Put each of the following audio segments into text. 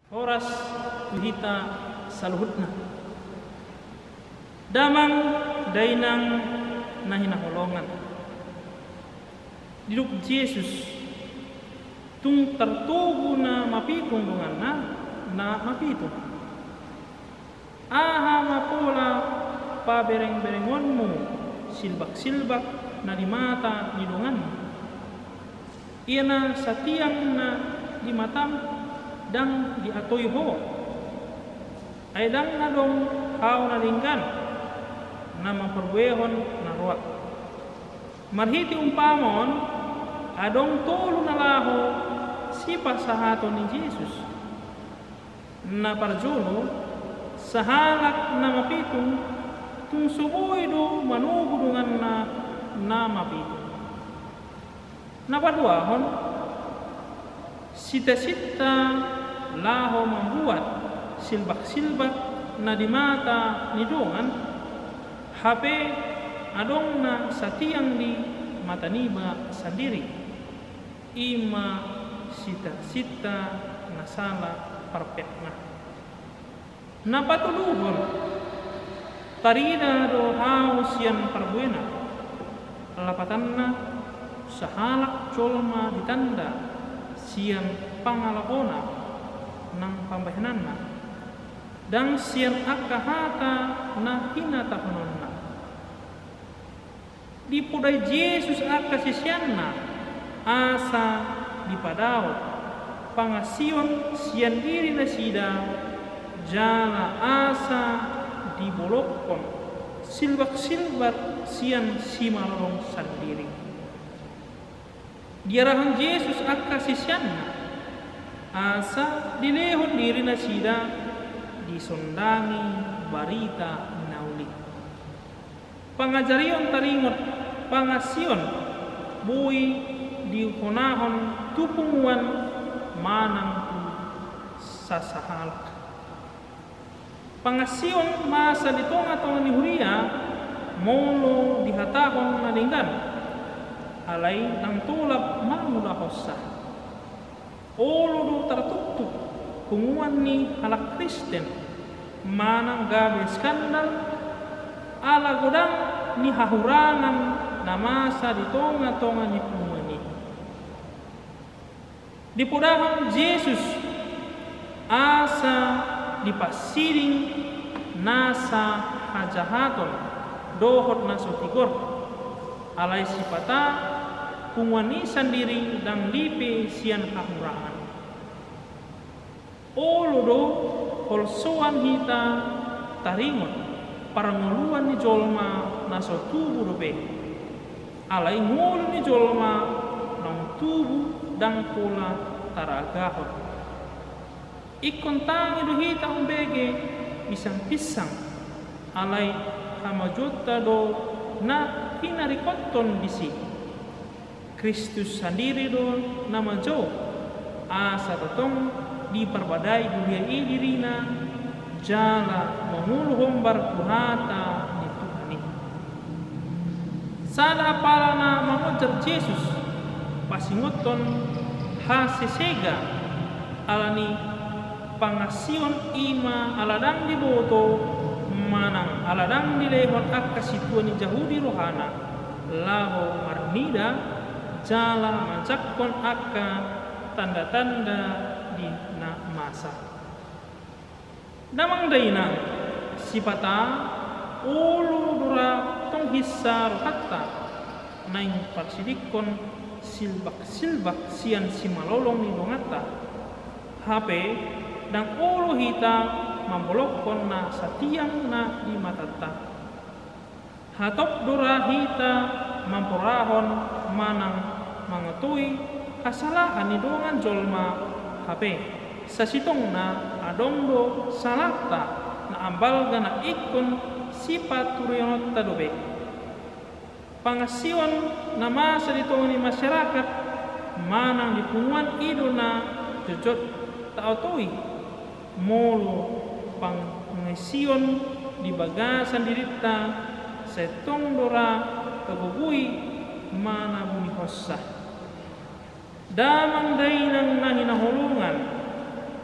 Horas tuhita saluhutna. Damang dainang nahinaholongan. Diduk Yesus tung tertubu na mapitong dungan na mapito. Aha mapola pabereng-berengonmu silbak-silbak na di mata ni dungan. Ia na satiang na di matam dang di atoy ho. Ay dang na dong hao na linggan na maperwehon na ruat. Marhiti umpamon adong tolo na laho sipa sa hato ni Jesus na parjuno sa halak na mapitong tung suboy do manubudungan na mapitong. Napaduahon sita-sita laho membuat silbak-silbak na di mata ni dongan hape adong na satiang di mata niba sendiri ima sita-sita na salah perfectna napatuluhon tarida do haus yang perbuena lapatanna sahalak colma ditanda siang pangalakona ng pambahananna dan siang akahata na hinatahononna di puday Jesus akasisyanna asa di padao pangasion siang diri na sida jala asa di bolokon silbak-silbak siang simalong sendiri. Diarahan Yesus akasisyanna asa dilehon diri na sida disondangi barita nauli. Pangajarion taringot pangasion bui dihonahon tupunguan manang tu sasahalak. Pangasion masa ditonga-tonga ni huria molo dihatahon na linggan alay ng tulap mamulahosa. Olo do tertutup kunguan ni halak Kristen manang gabe skandal ala godang ni hahurangan na masa di tonga-tonga ni pumani. Dipudahang Jesus asa dipasiring nasa hajahaton dohot na sotigor alay sipata kungwani sendiri dan lipe sian hahurangan. Olodo holsoan hita taringot paranguluan ni jolma na so tubu dobe. Alay ngulu ni jolma nang tubu dan pula taragahot. Ikontangi do hita umbege pisang-pisang alay hamajota do na hinarikoton bisi. Kristus sendiri do nama jo asa tatong diperbadai dunia dirina jala mengulu hombar kuhata ni Tuhani. Sada palana mengujar Yesus pasingoton hasesega alani pangasion ima aladang diboto manang aladang dilehon akasituan ni Yahudi rohana laho marnida jala mancakon akka tanda-tanda di na masa. Damang daina sipata ulu dura tong hissa rohatta naing parsidikon silbak-silbak sian simalolong ni dongata hape dan ulu hita mambolokon na satiang na di matata hatop dura hita mamporahon manang mangatui kasalahan ni dongan jolma hape sa sitong na adongdo salata na ambal gana ikon sifat turionot tadobe pangasion na masa ditong ni masyarakat manang dipunguan ido na jojot taotoi molo pangasion di bagasan dirita setong dora kabugui mana bumi hossa damang dainang nahinahulungan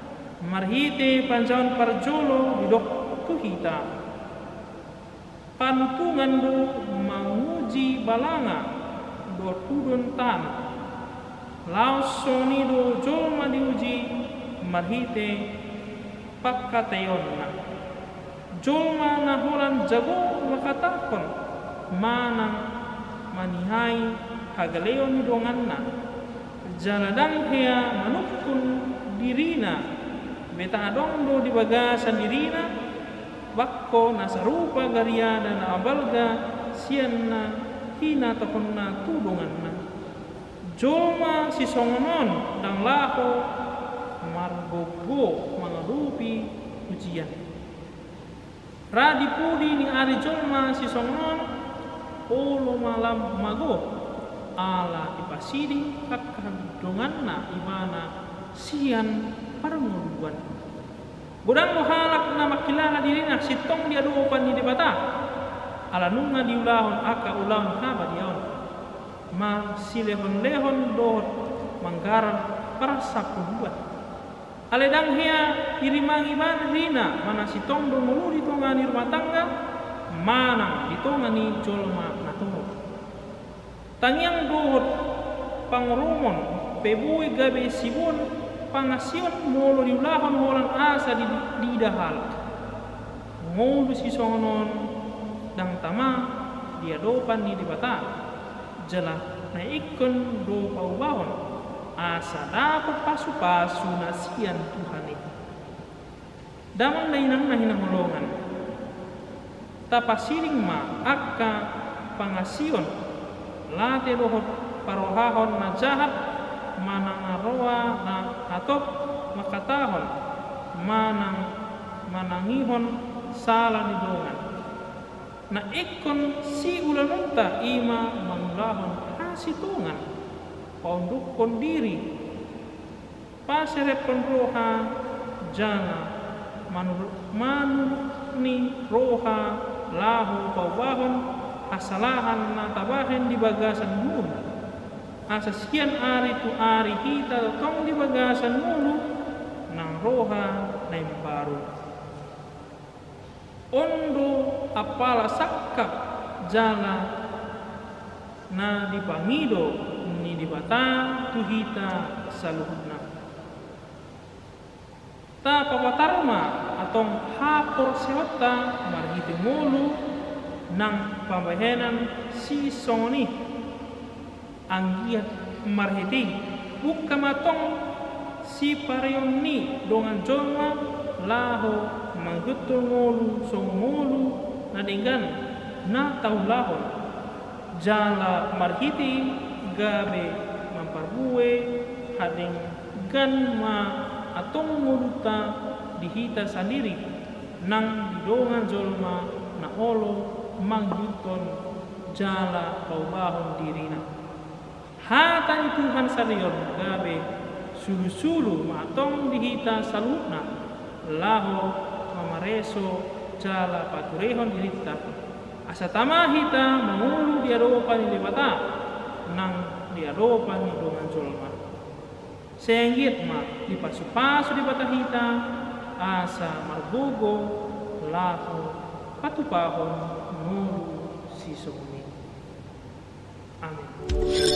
marhite panjaon parjolo didok tu hita panutungan do menguji balanga do tudon tan laos soni do jolma diuji marhite pakkatayonna jolma naholan jago makatakon manang manihai hagaleon donganna jaladang hea manukun dirina beta adong do di bagasan dirina bakko nasarupa garia dan abalga sianna hina tokonna tudonganna jolma si songonon dang laho margogo mangalupi ujian radi pudi ni ari jolma si songonon olo malam mago ala ipasidi kakadonganna imana sian paranguluan godang mo halak na makilala dirina sitong dia duopan ni debata ala nunga diulahon aka ulahon haba diaon ma silehon-lehon dohot manggaran para sapuluan aledang hea irimangi ban rina mana sitong do mulu ditongani rumah tangga mana ditongani jolma natungo tangiang dohot pangrumon pebui gabe sibun pangasion molo diulahon holan asa di dahal ngolu si songonon dang tama dia dopan ni dibata jala na ikon do paubahon asa dapat pasu-pasu nasian Tuhan itu damang nainang holongan tapasiring ma akka pangasion late dohot parohahon na jahat manang aroa na atop makatahon manangihon salah didongan na ikon si ulanunta ima mangulahon hasitungan paundukon diri paserepon roha jana manuni roha lahu paubahon asalahan na tabahen di bagasan mulu asasian ari tu ari kita tong di bagasan mulu nang roha na baru ondo apala sakap jala na dipangido ni dibata tuhita saluhna ta pawatarma atong hapor sewata marhiti mulu nang pambahenan si soni anggiat marhiti buka matong si parayoni dongan jolma laho manggutul ngolu song ngolu nadinggan na taulahon jala marhiti gabe mamparbuwe hading gan ma atong nguluta dihita sendiri nang didongan jolma na olo mangguton jala paubahon dirina hatan Tuhan salion gabe sulu-sulu matong dihita salutna laho mamareso jala paturehon dirita asa tama hita mangulu diadopan ni debata nang diadopan ni dongan jolma senggit ma dipasu-pasu di bata hita asa margogo laho patupahon nulu si soni amin.